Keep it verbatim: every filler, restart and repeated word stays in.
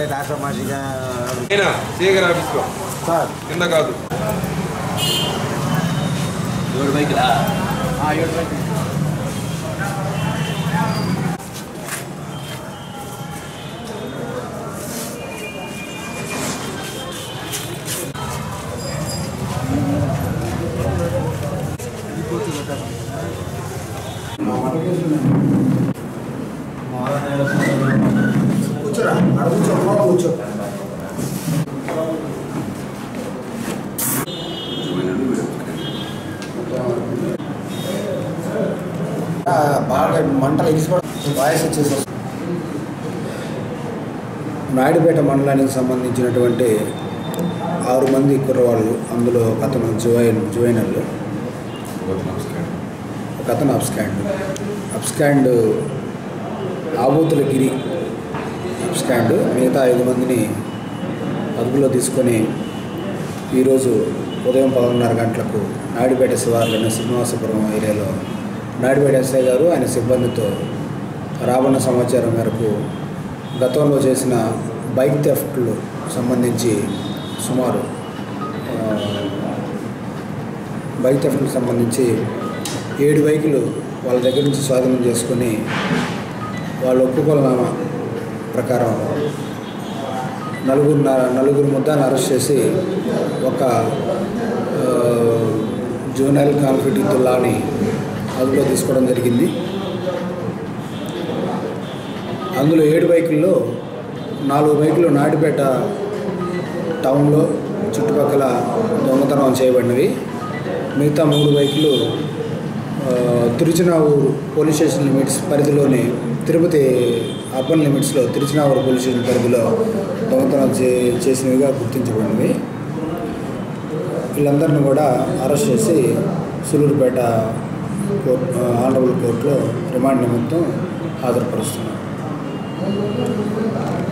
రాష్ట్ర మాసిగా శేఖర్ ఆఫీస్లో సార్ కింద కాదు ఏడు బైకులా ఏడు బైక్ కూర్చోరా కూర్చో కూర్చో బాగా మంటలు ఎగిసిపోవడం వాయిస్ వచ్చేసి నాయుడుపేట మండలానికి సంబంధించినటువంటి ఆరు మంది కుర్రవాళ్ళు, అందులో ఒక అతను జువైన్ జువైనర్లు, ఒక అతను అబ్స్కాండ్ అబ్స్కాండ్ ఆబూతులగిరి అబ్స్కాండ్ మిగతా ఐదు మందిని అదుపులో తీసుకొని ఈరోజు ఉదయం పదకొండున్నర గంటలకు నాయుడుపేట శివార్లోని శ్రీనివాసపురం ఏరియాలో నాయుడుపేట ఎస్ఐ గారు ఆయన సిబ్బందితో రాబడిన సమాచారం మేరకు గతంలో చేసిన బైక్ థెఫ్ట్లు సంబంధించి సుమారు బైక్ థెఫ్ట్కి సంబంధించి ఏడు బైకులు వాళ్ళ దగ్గర నుంచి స్వాధీనం చేసుకొని వాళ్ళ ఒప్పుకోలనామా ప్రకారం నలుగురు నలుగురు ముద్దాన్ని అరెస్ట్ చేసి ఒక జూనైల్ కాన్ఫిడెంట్ లాని అదుపులో తీసుకోవడం జరిగింది. అందులో ఏడు బైకుల్లో నాలుగు బైకులు నాయుడుపేట టౌన్లో చుట్టుపక్కల దొంగతనం చేయబడినవి. మిగతా మూడు బైకులు తిరుచినావూరు పోలీస్ స్టేషన్ లిమిట్స్ పరిధిలోని తిరుపతి అర్బన్ లిమిట్స్లో తిరుచినావూరు పోలీస్ స్టేషన్ పరిధిలో దొంగతనం చే చేసినవిగా గుర్తించబడినవి. వీళ్ళందరినీ కూడా అరెస్ట్ చేసి సూలూరుపేట కోర్టు ఆనరబుల్ కోర్టులో రిమాండ్ నిమిత్తం హాజరుపరుస్తున్నారు.